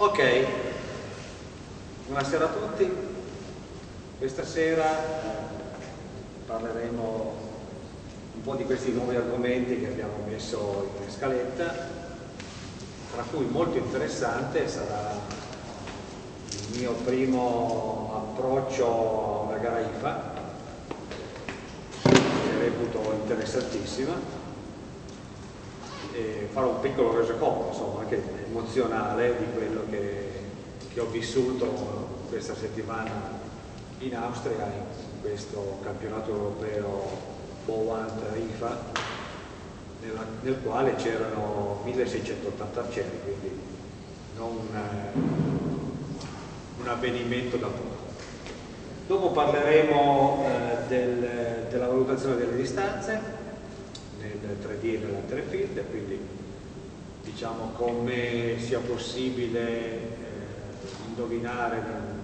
Ok, buonasera a tutti. Questa sera parleremo un po' di questi nuovi argomenti che abbiamo messo in scaletta, tra cui molto interessante sarà il mio primo approccio alla gara IFA, che reputo interessantissima, e farò un piccolo resoconto, insomma, anche emozionale di quello che ho vissuto questa settimana in Austria, in questo campionato europeo Bowant IFA, nel quale c'erano 1680 arcieri, quindi non un avvenimento da poco. Dopo parleremo della valutazione delle distanze nel 3D e nell'Alter Field, quindi diciamo come sia possibile indovinare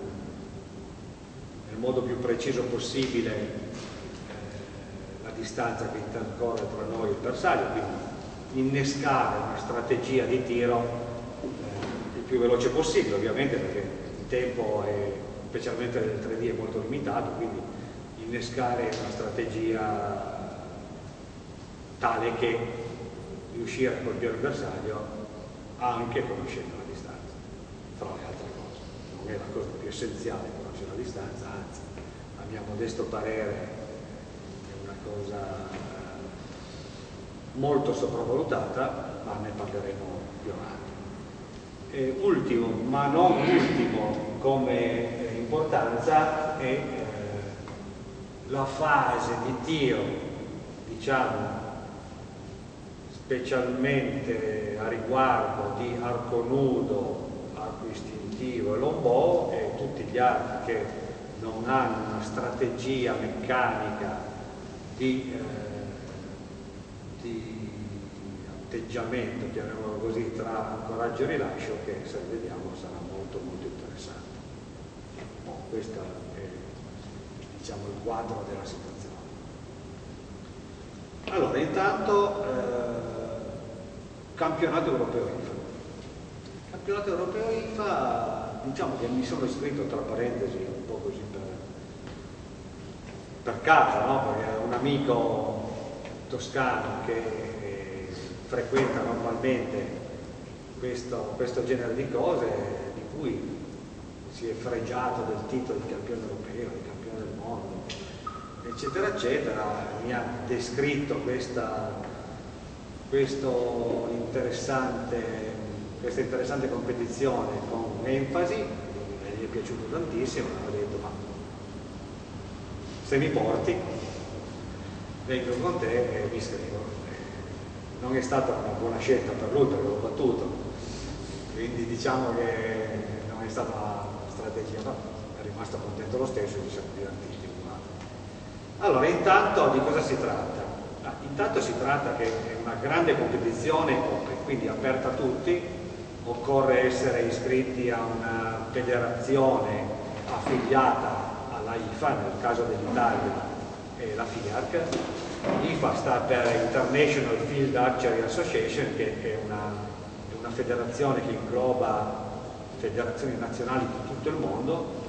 nel modo più preciso possibile la distanza che intercorre tra noi e il bersaglio, quindi innescare una strategia di tiro il più veloce possibile, ovviamente, perché il tempo specialmente nel 3D è molto limitato, quindi innescare una strategia tale che riuscire a colpire il bersaglio anche conoscendo la distanza, fra le altre cose. Non è la cosa più essenziale conoscere la distanza, anzi, a mio modesto parere è una cosa molto sopravvalutata, ma ne parleremo più avanti. E ultimo, ma non ultimo come importanza, è la fase di tiro, diciamo, specialmente a riguardo di arco nudo, arco istintivo e longbow, e tutti gli archi che non hanno una strategia meccanica di atteggiamento, chiamiamolo così, tra ancoraggio e rilascio, che se vediamo sarà molto molto interessante. Questo è, diciamo, il quadro della situazione. Allora, intanto campionato europeo IFA. Campionato europeo IFA, diciamo che mi sono iscritto, tra parentesi, un po' così per caso, no? Perché un amico toscano che frequenta normalmente questo genere di cose, di cui si è fregiato del titolo di campione europeo, di campione del mondo, eccetera eccetera, mi ha descritto questa interessante competizione con enfasi, gli è piaciuto tantissimo, e ho detto: ma se mi porti vengo con te e mi iscrivo. Non è stata una buona scelta per lui, perché l'ho battuto, quindi diciamo che non è stata una strategia, ma è rimasto contento lo stesso e ci siamo divertiti. Allora, intanto di cosa si tratta? Intanto si tratta che è una grande competizione open, quindi aperta a tutti. Occorre essere iscritti a una federazione affiliata alla IFA, nel caso dell'Italia è la FIARC. IFA sta per International Field Archery Association, che è una federazione che ingloba federazioni nazionali di tutto il mondo,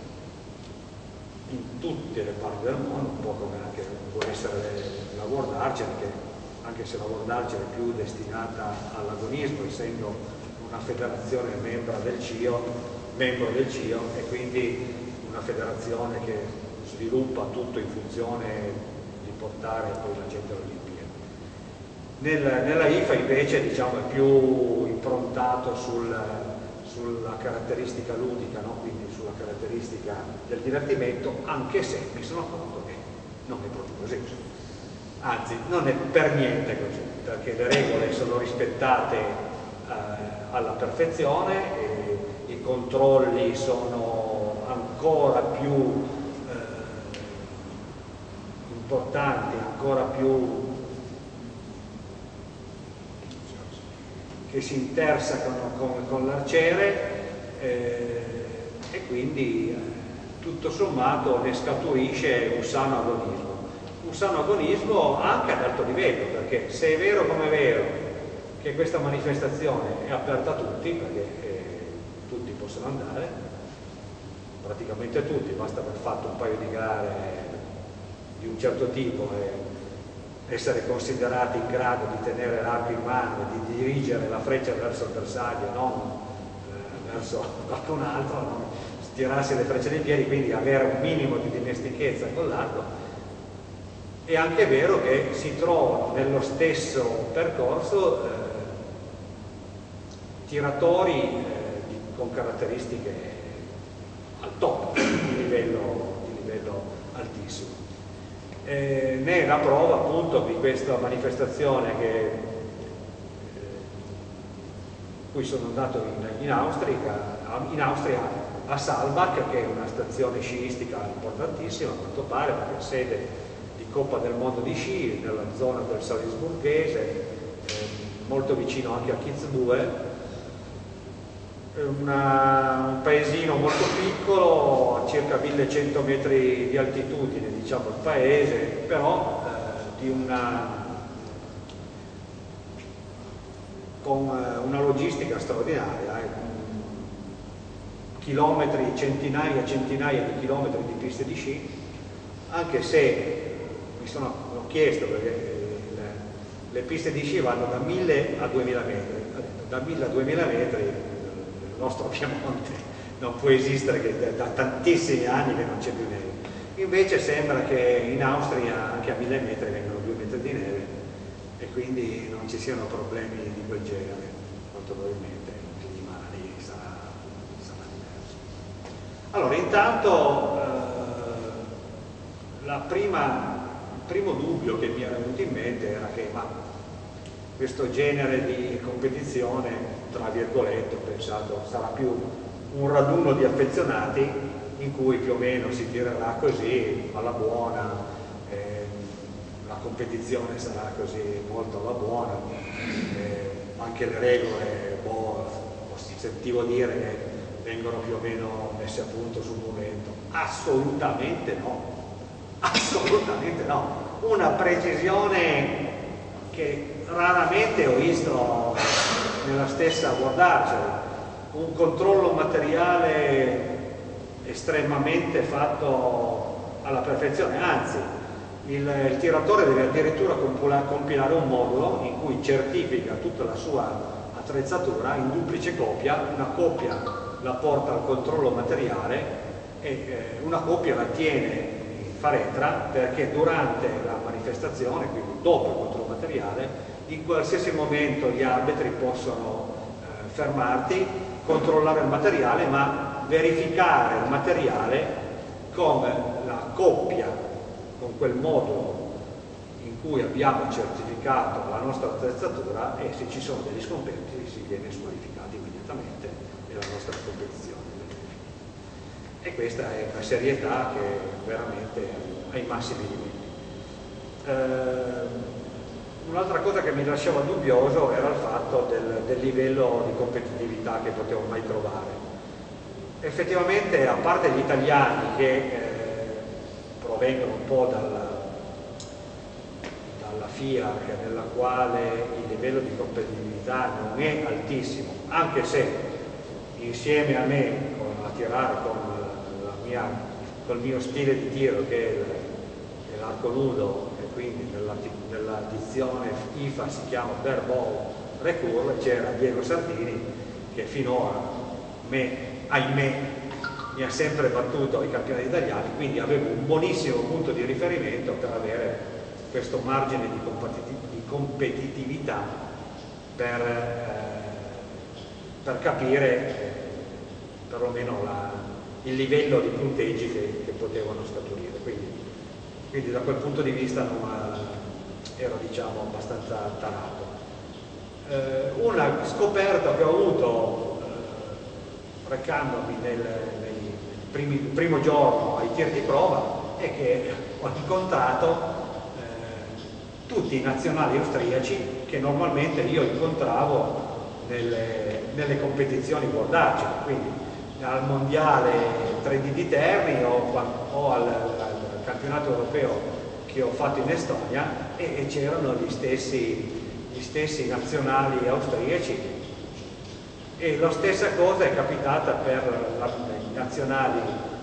in tutte le parti del mondo, un po' come anche può essere la World Archery, che anche se la World Archery è più destinata all'agonismo, essendo una federazione membro del CIO, e quindi una federazione che sviluppa tutto in funzione di portare poi la gente alle Olimpiadi. Nella IFA invece, diciamo, è più improntato sulla caratteristica ludica, no? Quindi sulla caratteristica del divertimento, anche se mi sono accorto che non è proprio così, anzi non è per niente così, perché le regole sono rispettate alla perfezione, e i controlli sono ancora più importanti, ancora più che si intersecano con l'arciere, e quindi tutto sommato ne scaturisce un sano agonismo. Un sano agonismo anche ad alto livello, perché se è vero come è vero che questa manifestazione è aperta a tutti, perché tutti possono andare, praticamente tutti, basta aver fatto un paio di gare di un certo tipo e essere considerati in grado di tenere l'arco in mano e di dirigere la freccia verso il bersaglio, non verso qualcun altro, non tirarsi le frecce nei piedi, quindi avere un minimo di dimestichezza con l'arco. È anche vero che si trovano nello stesso percorso tiratori con caratteristiche al top, di livello altissimo. Ne è la prova appunto di questa manifestazione cui sono andato in Austria, a Saalbach, che è una stazione sciistica importantissima a quanto pare, perché è sede di Coppa del Mondo di sci nella zona del Salisburghese, molto vicino anche a Kitzbühel. Un paesino molto piccolo, a circa 1100 metri di altitudine, diciamo il paese, però con una logistica straordinaria, chilometri, centinaia e centinaia di chilometri di piste di sci, anche se l'ho chiesto perché le piste di sci vanno da 1000 a 2000 metri, da 1000 a 2000 metri il nostro Piemonte non può esistere, che da tantissimi anni che non c'è più neve. Invece sembra che in Austria anche a 1000 metri vengano 2 metri di neve e quindi non ci siano problemi di quel genere, molto probabilmente il clima lì sarà diverso. Allora, intanto il primo dubbio che mi era venuto in mente era che questo genere di competizione, tra virgolette, ho pensato sarà più un raduno di affezionati in cui più o meno si tirerà così alla buona, la competizione sarà così molto alla buona, anche le regole, sentivo dire che vengono più o meno messe a punto sul momento. Assolutamente no, assolutamente no. Una precisione che raramente ho visto nella stessa World Archery, un controllo materiale estremamente fatto alla perfezione, anzi il tiratore deve addirittura compilare un modulo in cui certifica tutta la sua attrezzatura in duplice copia, una copia la porta al controllo materiale e una copia la tiene in faretra, perché durante la manifestazione, quindi dopo il controllo materiale, in qualsiasi momento gli arbitri possono fermarti, controllare il materiale, ma verificare il materiale con la coppia, con quel modulo in cui abbiamo certificato la nostra attrezzatura, e se ci sono degli scompensi si viene squalificati immediatamente nella nostra competizione. E questa è una serietà che veramente ha i massimi livelli. Un'altra cosa che mi lasciava dubbioso era il fatto del livello di competitività che potevo mai trovare. Effettivamente, a parte gli italiani che provengono un po' dalla FIA, nella quale il livello di competitività non è altissimo, anche se insieme a me a tirare col mio stile di tiro, che è l'arco nudo, e quindi nella dizione IFA si chiama Bare Ball Recurve, c'era Diego Sardini, che finora ahimè mi ha sempre battuto ai campionati italiani, quindi avevo un buonissimo punto di riferimento per avere questo margine di competitività per capire perlomeno il livello di punteggi che potevano scaturire. Quindi da quel punto di vista ero, diciamo, abbastanza tarato. Una scoperta che ho avuto recandomi il primo giorno ai tiri di prova è che ho incontrato tutti i nazionali austriaci che normalmente io incontravo nelle competizioni World Archery, quindi al mondiale 3D di Terni o al campionato europeo che ho fatto in Estonia, e c'erano gli stessi nazionali austriaci, E la stessa cosa è capitata per i nazionali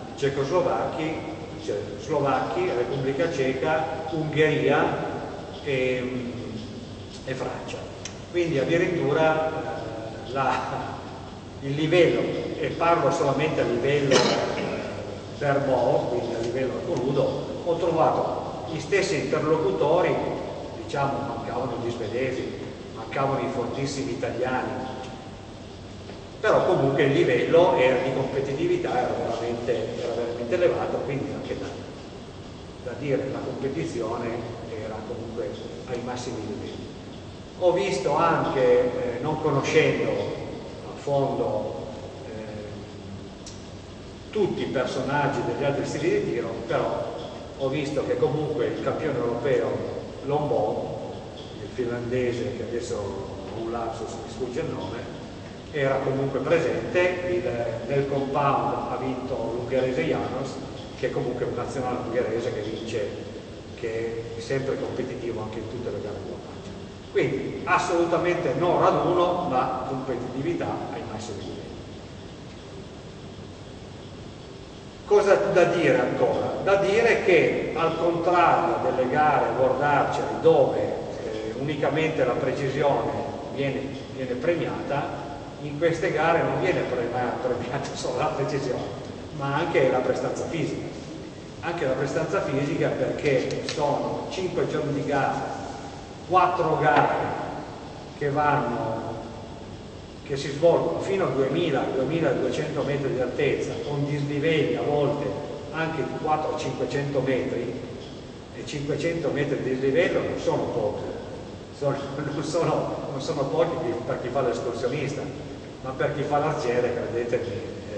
Slovacchi, Repubblica Ceca, Ungheria e Francia. Quindi addirittura il livello, e parlo solamente a livello Vermont, quindi a livello crudo, ho trovato gli stessi interlocutori, diciamo mancavano gli svedesi, mancavano i fortissimi italiani, però comunque il livello di competitività era veramente elevato, quindi anche da dire la competizione era comunque ai massimi livelli. Ho visto anche, non conoscendo a fondo tutti i personaggi degli altri stili di tiro, però ho visto che comunque il campione europeo Lombò, il finlandese, che adesso ho un lapsus, mi sfugge il nome, era comunque presente. Nel compound ha vinto l'ungherese János, che è comunque un nazionale ungherese che vince, che è sempre competitivo anche in tutte le gare globali. Quindi assolutamente non raduno, ma competitività ai massimi livelli. Cosa da dire ancora? Da dire che al contrario delle gare World Archery, dove unicamente la precisione viene premiata, in queste gare non viene premiata solo la precisione, ma anche la prestanza fisica. Anche la prestanza fisica, perché sono 5 giorni di gara, 4 gare che si svolgono fino a 2000-2200 metri di altezza, con dislivelli a volte anche di 400-500 metri, e 500 metri di dislivello non sono pochi, non sono pochi per chi fa l'escursionista, ma per chi fa l'arciere, credetemi,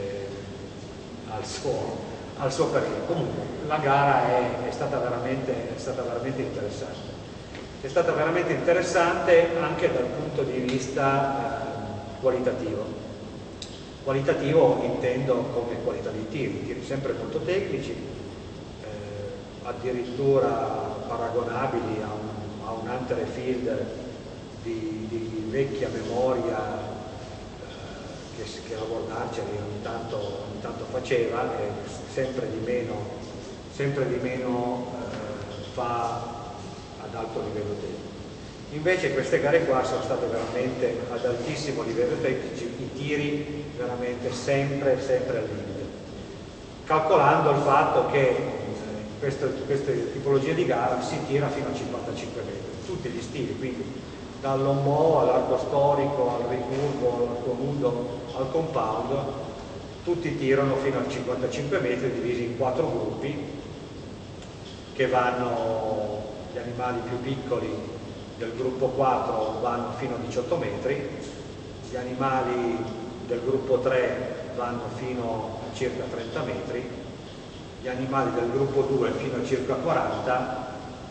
al suo periodo. Comunque la gara è stata veramente interessante. È stata veramente interessante anche dal punto di vista qualitativo. Qualitativo intendo come qualità di tiri sempre molto tecnici, addirittura paragonabili a un Hunter Field di vecchia memoria che la World Archery ogni tanto faceva, e sempre di meno fa ad alto livello tecnico. Invece queste gare qua sono state veramente ad altissimo livello tecnico, i tiri veramente sempre al limite, calcolando il fatto che queste tipologie di gara si tira fino a 55 metri, tutti gli stili, quindi dal lombò all'arco storico, al ricurvo, all'arco nudo, al compound, tutti tirano fino a 55 metri, divisi in 4 gruppi, che vanno, gli animali più piccoli del gruppo 4 vanno fino a 18 metri, gli animali del gruppo 3 vanno fino a circa 30 metri, gli animali del gruppo 2 fino a circa 40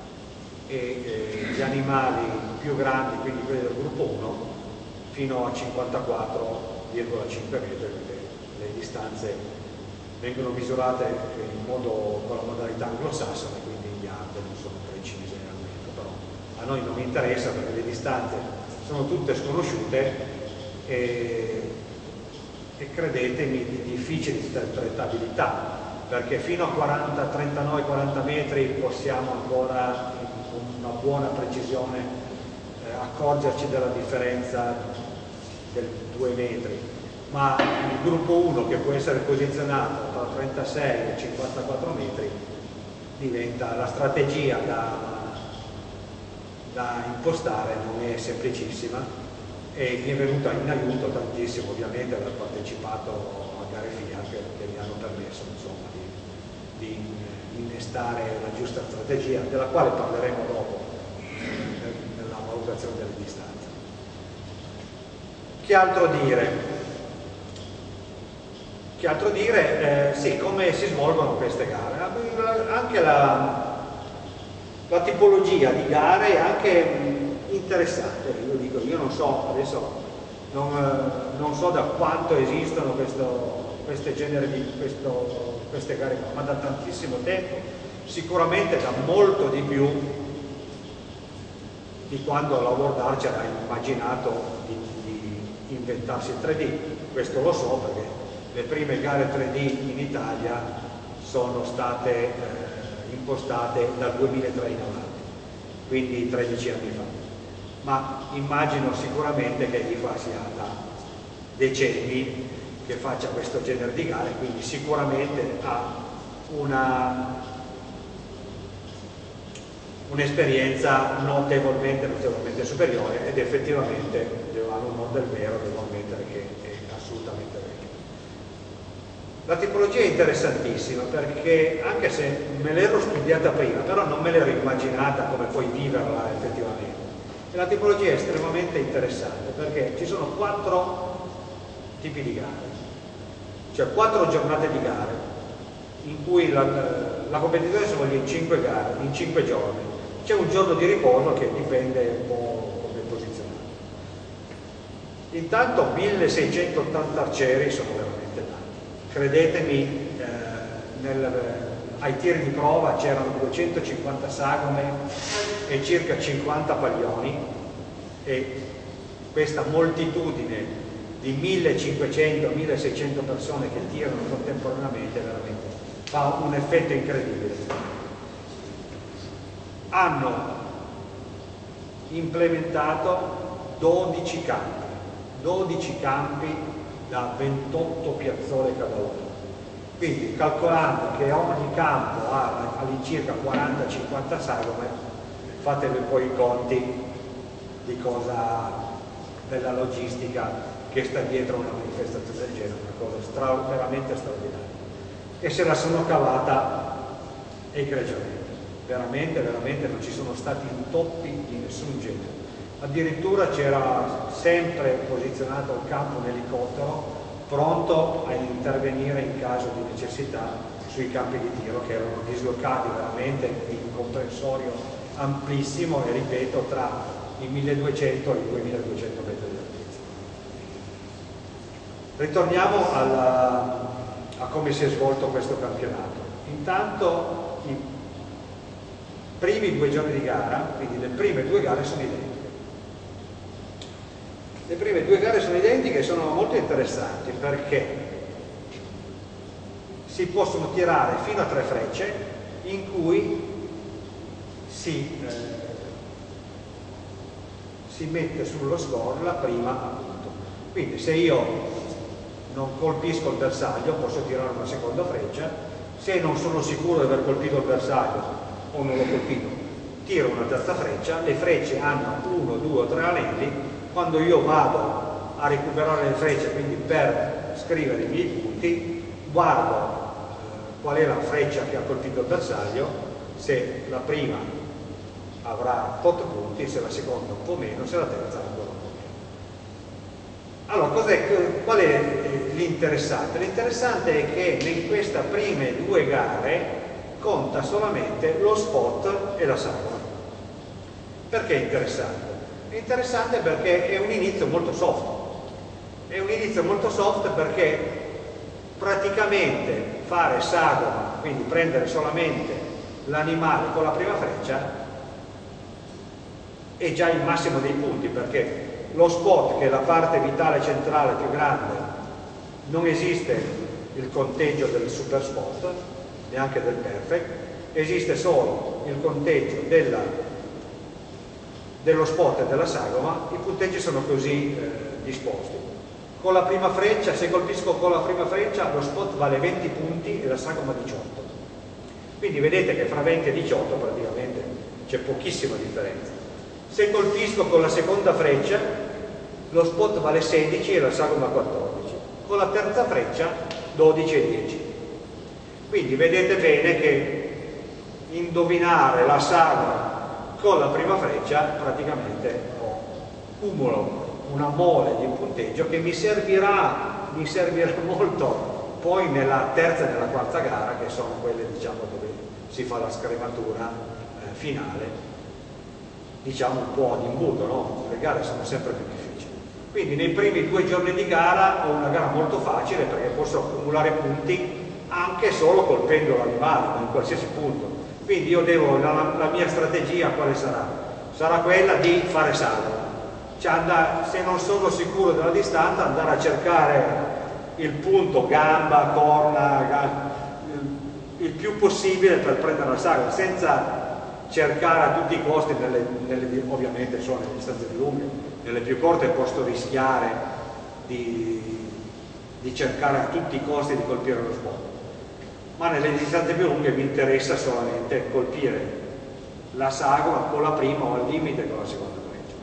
e gli animali più grandi, quindi quelli del gruppo 1, fino a 54,5 metri, perché le distanze vengono misurate con la modalità anglosassone, quindi gli yard non sono precise al metro, però a noi non interessa perché le distanze sono tutte sconosciute e credetemi di difficile interpretabilità, perché fino a 39-40 metri possiamo ancora con una buona precisione accorgerci della differenza del 2 metri, ma il gruppo 1, che può essere posizionato tra 36 e 54 metri, diventa la strategia da impostare, non è semplicissima, e mi è venuta in aiuto tantissimo ovviamente aver partecipato a gare FIAT che mi hanno permesso insomma di innestare la giusta strategia, della quale parleremo dopo nella valutazione delle distanze. Che altro dire? Sì, come si svolgono queste gare? Anche la tipologia di gare è anche interessante. Io non so, adesso non so da quanto esistono queste gare, ma da tantissimo tempo, sicuramente da molto di più di quando la World Archery ha immaginato di inventarsi il 3D, questo lo so perché le prime gare 3D in Italia sono state impostate dal 2003 in avanti, quindi 13 anni fa, ma immagino sicuramente che l'IFA sia da decenni che faccia questo genere di gare, quindi sicuramente ha un'esperienza notevolmente superiore, ed effettivamente devo dare un onore del vero, devo ammettere che è assolutamente vero. La tipologia è interessantissima perché, anche se me l'ero studiata prima, però non me l'ero immaginata come poi viverla effettivamente, e la tipologia è estremamente interessante perché ci sono 4 tipi di gare, cioè 4 giornate di gare in cui la competizione si svolge in 5 gare, in 5 giorni. C'è un giorno di riposo che dipende un po' come è posizionato. Intanto 1680 arcieri sono veramente tanti. Credetemi, ai tiri di prova c'erano 250 sagome e circa 50 paglioni, e questa moltitudine di 1500-1600 persone che tirano contemporaneamente veramente fa un effetto incredibile. Hanno implementato 12 campi da 28 piazzole cada uno. Quindi, calcolando che ogni campo ha all'incirca 40-50 sagome, fatevi poi i conti di cosa, della logistica che sta dietro una manifestazione del genere, una cosa veramente straordinaria. E se la sono cavata egregiamente. Veramente non ci sono stati intoppi di nessun genere. Addirittura c'era sempre posizionato il campo un elicottero pronto a intervenire in caso di necessità sui campi di tiro, che erano dislocati veramente in un comprensorio amplissimo, e ripeto, tra i 1200 e i 2200 metri di altezza. Ritorniamo a come si è svolto questo campionato. Intanto i primi 2 giorni di gara, quindi le prime 2 gare sono identiche. Le prime 2 gare sono identiche e sono molto interessanti perché si possono tirare fino a 3 frecce in cui si mette sullo score la prima a punto. Quindi se io non colpisco il bersaglio posso tirare una seconda freccia, se non sono sicuro di aver colpito il bersaglio o non l'ho colpito, tiro una terza freccia. Le frecce hanno 1, 2 o 3 anelli. Quando io vado a recuperare le frecce, quindi per scrivere i miei punti, guardo qual è la freccia che ha colpito il bersaglio, se la prima avrà 8 punti, se la seconda un po' meno, se la terza ancora un po' meno. Allora, qual è l'interessante? L'interessante è che in queste prime 2 gare conta solamente lo spot e la sagoma. Perché è interessante? È interessante perché è un inizio molto soft. È un inizio molto soft perché praticamente fare sagoma, quindi prendere solamente l'animale con la prima freccia, è già il massimo dei punti, perché lo spot, che è la parte vitale centrale più grande, non esiste il conteggio del super spot, neanche del perfect, esiste solo il conteggio dello spot e della sagoma. I punteggi sono così disposti. Con la prima freccia, se colpisco con la prima freccia, lo spot vale 20 punti e la sagoma 18. Quindi vedete che fra 20 e 18 praticamente c'è pochissima differenza. Se colpisco con la seconda freccia, lo spot vale 16 e la sagoma 14. Con la terza freccia 12 e 10. Quindi vedete bene che indovinare la sagoma con la prima freccia praticamente cumulo una mole di punteggio che mi servirà molto poi nella terza e nella quarta gara, che sono quelle, diciamo, dove si fa la scrematura finale, diciamo un po' ad imbuto, no? Le gare sono sempre più difficili. Quindi nei primi 2 giorni di gara ho una gara molto facile, perché posso accumulare punti anche solo colpendo l'animale, ma in qualsiasi punto. Quindi io devo, la mia strategia quale sarà? Sarà quella di fare sagoma. Cioè se non sono sicuro della distanza, andare a cercare il punto gamba, corna, il più possibile per prendere la sagra, senza cercare a tutti i costi, ovviamente sono nelle distanze più lunghe, nelle più corte posso rischiare di cercare a tutti i costi di colpire lo spot, ma nelle distanze più lunghe mi interessa solamente colpire la sagoma con la prima o al limite con la seconda freccia.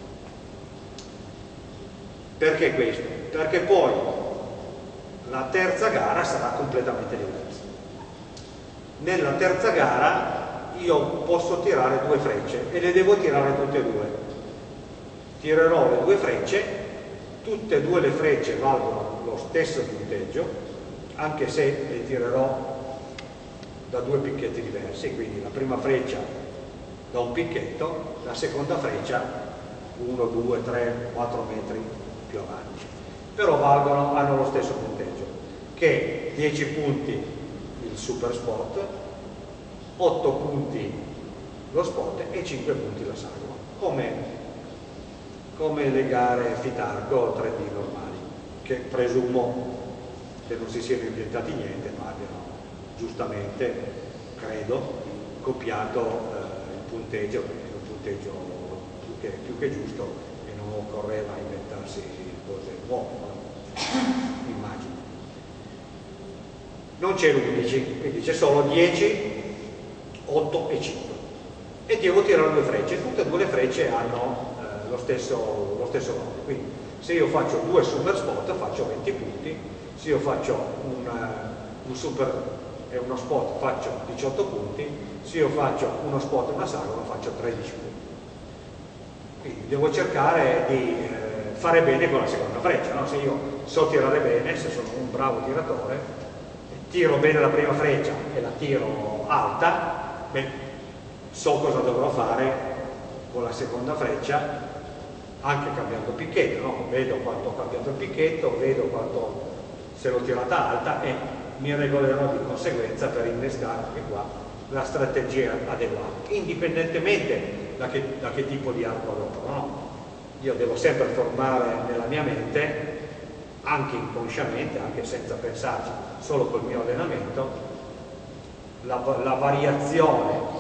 Perché questo? Perché poi la terza gara sarà completamente diversa. Nella terza gara io posso tirare 2 frecce e le devo tirare tutte e 2. Tirerò le 2 frecce, tutte e 2 le frecce valgono lo stesso punteggio, anche se le tirerò da 2 picchetti diversi, quindi la prima freccia da un picchetto, la seconda freccia 1, 2, 3, 4 metri più avanti. Però hanno lo stesso punteggio, che 10 punti il super spot, 8 punti lo spot e 5 punti la sagoma, come le gare Fitarco 3D normali, che presumo che non si siano inventati niente, ma abbiano giustamente, credo, copiato il punteggio, perché è un punteggio più che giusto e non occorreva inventarsi cose nuove, immagino. Non c'è l'11, quindi c'è solo 10, 8 e 5 e devo tirare 2 frecce, tutte e 2 le frecce hanno lo stesso valore, quindi se io faccio 2 super spot faccio 20 punti, se io faccio un super e uno spot faccio 18 punti, se io faccio uno spot e una sagoma faccio 13 punti. Quindi devo cercare di fare bene con la seconda freccia, no? Se io so tirare bene, se sono un bravo tiratore, tiro bene la prima freccia e la tiro alta, beh, so cosa dovrò fare con la seconda freccia, anche cambiando picchetto, no? Vedo quanto ho cambiato il picchetto, vedo quanto, se l'ho tirata alta, e mi regolerò di conseguenza per innescare anche qua la strategia adeguata, indipendentemente da che tipo di arco adopero, no? Io devo sempre formare nella mia mente, anche inconsciamente, anche senza pensarci, solo col mio allenamento, la variazione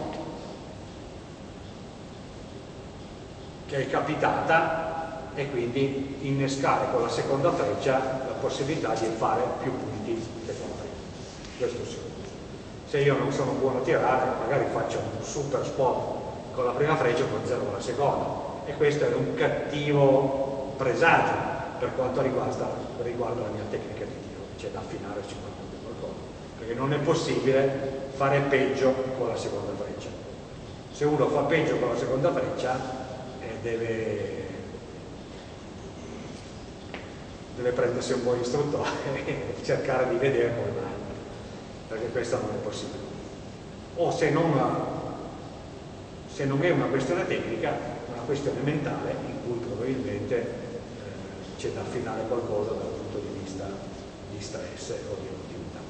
che è capitata e quindi innescare con la seconda freccia la possibilità di fare più punti che con la prima. Questo sì. Se io non sono buono a tirare, magari faccio un super spot con la prima freccia e poi 0 con la seconda, e questo è un cattivo presagio per quanto riguarda la mia tecnica di tiro, c'è da affinare sicuramente qualcosa, perché non è possibile fare peggio con la seconda freccia. Se uno fa peggio con la seconda freccia deve prendersi un po' di istruttore e cercare di vedere come mai, perché questo non è possibile. O se non è una questione tecnica, una questione mentale in cui probabilmente c'è da affinare qualcosa dal punto di vista di stress o di emotività.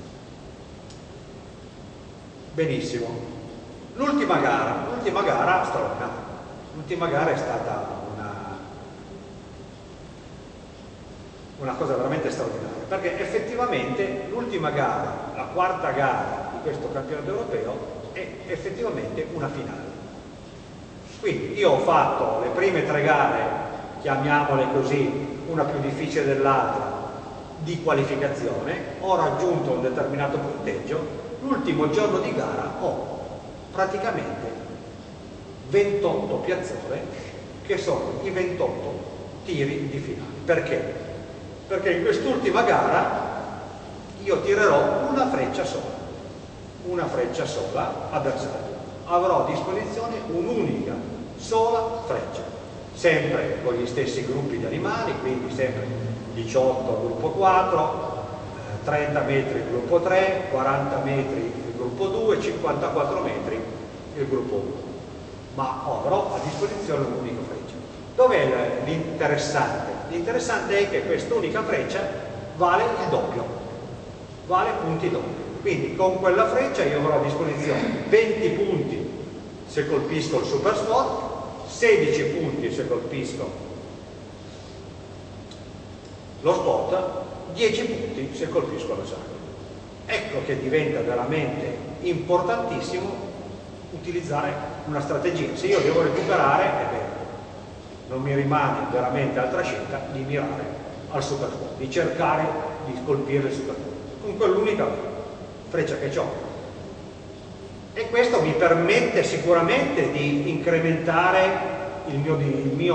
Benissimo. L'ultima gara straordinaria. L'ultima gara è stata una cosa veramente straordinaria, perché effettivamente l'ultima gara, la quarta gara di questo campionato europeo, è effettivamente una finale. Quindi io ho fatto le prime 3 gare, chiamiamole così, una più difficile dell'altra, di qualificazione, ho raggiunto un determinato punteggio, l'ultimo giorno di gara ho praticamente 28 piazzole che sono i 28 tiri di finale. Perché? Perché in quest'ultima gara io tirerò una freccia sola a bersaglio, avrò a disposizione un'unica sola freccia, sempre con gli stessi gruppi di animali, quindi sempre 18 al gruppo 4, 30 metri il gruppo 3, 40 metri il gruppo 2, 54 metri il gruppo 1. Ma avrò a disposizione un'unica freccia. Dov'è l'interessante? L'interessante è che quest'unica freccia vale il doppio, vale punti doppi. Quindi con quella freccia io avrò a disposizione 20 punti se colpisco il super spot, 16 punti se colpisco lo spot, 10 punti se colpisco la sacra. Ecco che diventa veramente importantissimo utilizzare una strategia. Se io devo recuperare, non mi rimane veramente altra scelta di mirare al super spot, di cercare di colpire il super spot con quell'unica freccia che ho. E questo mi permette sicuramente di incrementare il mio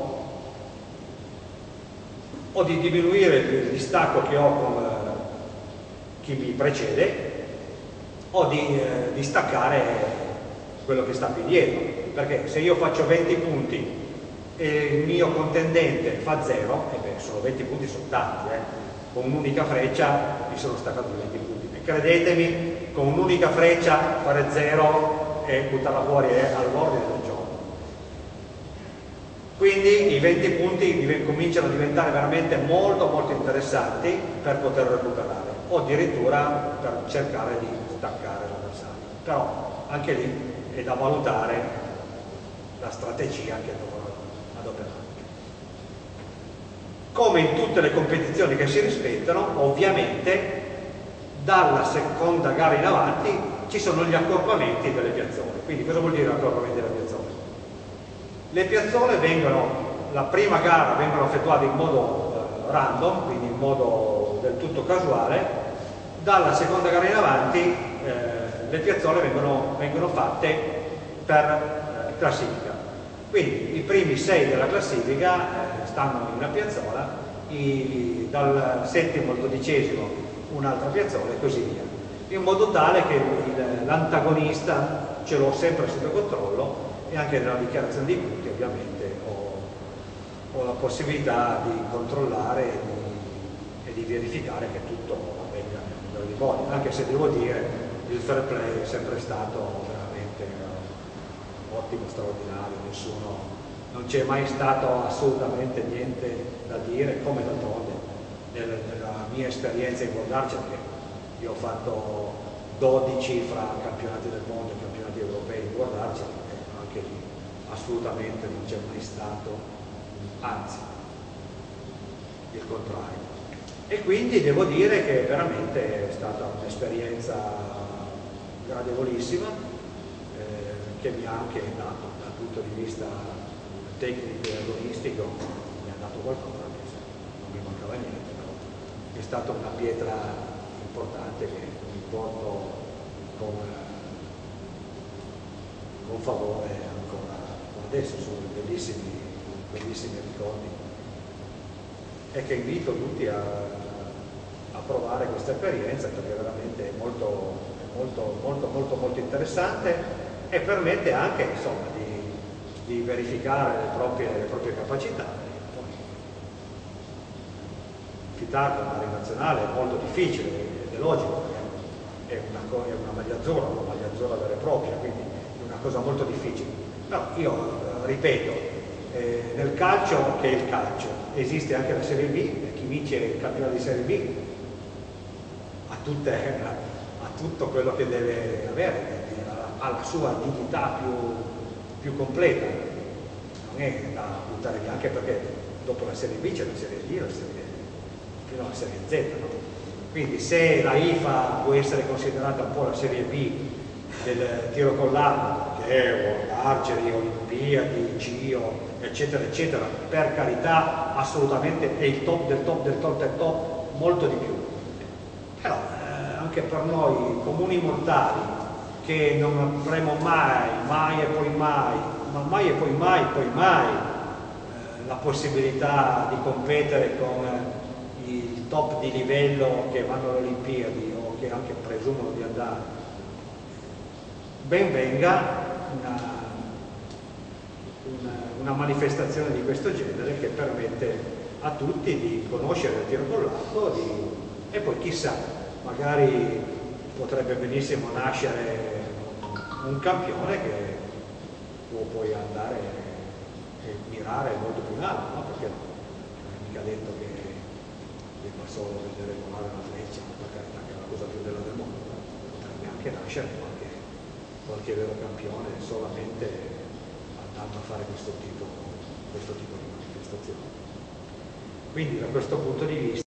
o di diminuire il distacco che ho con chi mi precede, o di staccare quello che sta più dietro, perché se io faccio 20 punti e il mio contendente fa 0, sono 20 punti, sono tanti, con un'unica freccia mi sono staccato 20 punti, e credetemi, con un'unica freccia fare 0 e buttarla fuori è all'ordine del giorno. Quindi i 20 punti cominciano a diventare veramente molto molto interessanti per poter recuperare, o addirittura per cercare di staccare l'avversario. Però anche lì è da valutare la strategia che dovrò adoperare. Come in tutte le competizioni che si rispettano, ovviamente dalla seconda gara in avanti ci sono gli accorpamenti delle piazzole. Quindi cosa vuol dire accorpamenti delle piazzole? Le piazzole la prima gara vengono effettuate in modo random, quindi in modo del tutto casuale. Dalla seconda gara in avanti le piazzole vengono fatte per classifica. Quindi i primi 6 della classifica stanno in una piazzola, dal settimo al 12° un'altra piazzola e così via, in modo tale che l'antagonista ce l'ho sempre sotto controllo, e anche nella dichiarazione dei punti ovviamente ho la possibilità di controllare e di verificare che tutto avvenga nel migliore dei modi, anche se devo dire il fair play è sempre stato veramente ottimo, straordinario, non c'è mai stato assolutamente niente da dire, come d'altronde nella mia esperienza in World Archer, che io ho fatto 12 fra campionati del mondo e campionati europei in World Archer, anche lì assolutamente non c'è mai stato, anzi il contrario. E quindi devo dire che veramente è stata un'esperienza gradevolissima, che mi ha anche dato dal punto di vista tecnico e agonistico, mi ha dato qualcosa, non mi mancava niente, però è stata una pietra importante che mi porto con favore ancora adesso. Sono bellissimi ricordi, e che invito tutti a provare questa esperienza, perché veramente è molto interessante, e permette anche insomma di verificare le proprie capacità. Poi fitarlo a livello nazionale è molto difficile, ed è logico, perché è una maglia azzurra vera e propria, quindi è una cosa molto difficile. Però io ripeto, nel calcio, che è il calcio, esiste anche la Serie B, e chi vince il campionato di Serie B ha tutto quello che deve avere, ha la sua dignità più completa, non è da buttare via, anche perché dopo la Serie B c'è la Serie D, fino alla Serie Z, no? Quindi se la IFA può essere considerata un po' la Serie B del tiro con l'arco, che è arcieri, Olimpiadi, CIO, eccetera eccetera, per carità, assolutamente è il top del top del top del top, molto di più. Però anche per noi comuni mortali, che non avremo mai la possibilità di competere con il top di livello che vanno alle Olimpiadi o che anche presumono di andare, ben venga una manifestazione di questo genere, che permette a tutti di conoscere il tiro con l'arco, e poi chissà, magari potrebbe benissimo nascere un campione che può poi andare e mirare molto più in alto, no? Perché non è mica detto che debba solo vedere volare una freccia, per carità, che è la cosa più bella del mondo, potrebbe anche nascere qualche vero campione solamente andando a fare questo tipo di manifestazioni. Quindi da questo punto di vista